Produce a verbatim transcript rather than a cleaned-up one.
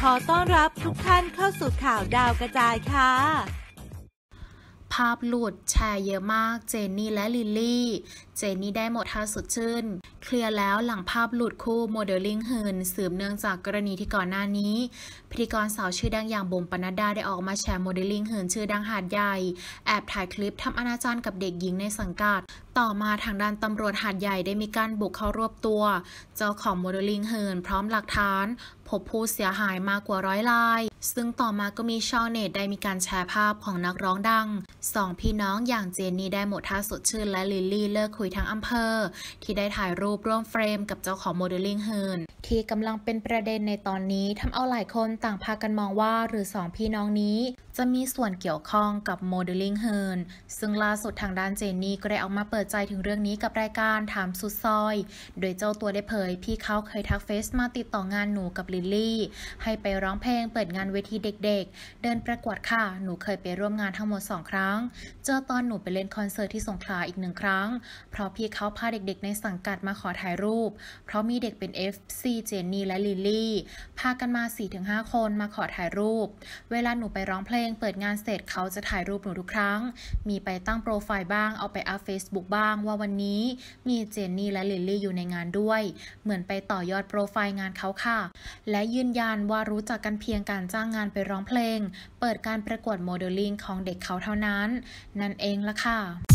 ขอต้อนรับทุกท่านเข้าสู่ข่าวดาวกระจายค่ะภาพหลุดแชร์เยอะมากเจนนี่และลิลลี่เจนนี่ได้หมดท่าสดชื่นเคลียร์แล้วหลังภาพหลุดคู่โมเดลลิ่งเฮิร์นสืบเนื่องจากกรณีที่ก่อนหน้านี้พิธีกรสาวชื่อดังอย่างบุ๋มปนัดดาได้ออกมาแชร์โมเดลลิ่งเฮิร์นชื่อดังหาดใหญ่แอบถ่ายคลิปทำอนาจารกับเด็กหญิงในสังกัดต่อมาทางด้านตำรวจหาดใหญ่ได้มีการบุกเข้ารวบตัวเจ้าของโมเดลลิ่งเฮิร์นพร้อมหลักฐานพบผู้เสียหายมากกว่าร้อยรายซึ่งต่อมาก็มีชาวเน็ตได้มีการแชร์ภาพของนักร้องดังสองพี่น้องอย่างเจนนี่ได้หมดท่าสดชื่นและลิลลี่เลิกคุยทั้งอำเภอที่ได้ถ่ายรูปร่วมเฟรมกับเจ้าของโมเดลลิ่งเฮิร์นที่กำลังเป็นประเด็นในตอนนี้ทำเอาหลายคนต่างพากันมองว่าหรือสองพี่น้องนี้จะมีส่วนเกี่ยวข้องกับโมเดลลิ่งเฮิร์นซึ่งล่าสุดทางด้านเจนนี่ก็ได้ออกมาเปิดใจถึงเรื่องนี้กับรายการถามสุดซอยโดยเจ้าตัวได้เผยพี่เขาเคยทักเฟซมาติดต่องานหนูกับลิลลี่ให้ไปร้องเพลงเปิดงานเวทีเด็กๆเดินประกวดค่ะหนูเคยไปร่วมงานทั้งหมดสองครั้งเจอตอนหนูไปเล่นคอนเสิร์ตที่สงขลาอีกหนึ่งครั้งเพราะพี่เขาพาเด็กๆในสังกัดมาขอถ่ายรูปเพราะมีเด็กเป็น เอฟ ซี เจนนี่และลิลลี่พากันมา สี่ถึงห้า คนมาขอถ่ายรูปเวลาหนูไปร้องเพลงเปิดงานเสร็จเขาจะถ่ายรูปหนูทุกครั้งมีไปตั้งโปรไฟล์บ้างเอาไปอัพ เฟซบุ๊ก บ้างว่าวันนี้มีเจนนี่และลิลลี่อยู่ในงานด้วยเหมือนไปต่อยอดโปรไฟล์งานเขาค่ะและยืนยันว่ารู้จักกันเพียงการจ้างงานไปร้องเพลงเปิดการประกวดโมเดลลิ่งของเด็กเขาเท่านั้นนั่นเองล่ะค่ะ